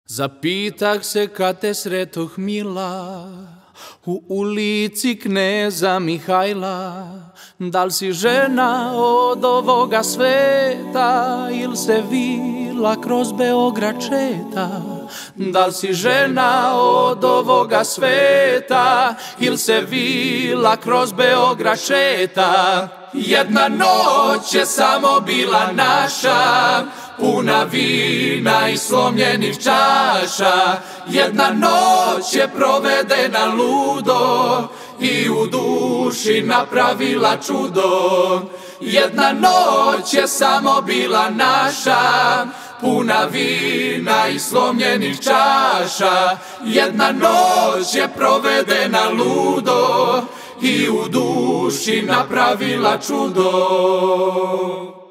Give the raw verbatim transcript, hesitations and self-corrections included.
Zapitah se kad te sretoh mila u ulici Kneza Mihajla, da li si žena od ovoga sveta ili se vila kroz Beograd šeta? Da li si žena od ovoga sveta ili se vila kroz Beograd šeta? Jedna noć je samo bila naša, puna vina i slomljenih čaša. Jedna noć je provedena ludo i u duši napravila čudo. Jedna noć je samo bila naša, puna vina i slomljenih čaša. Jedna noć je provedena ludo i u duši napravila čudo.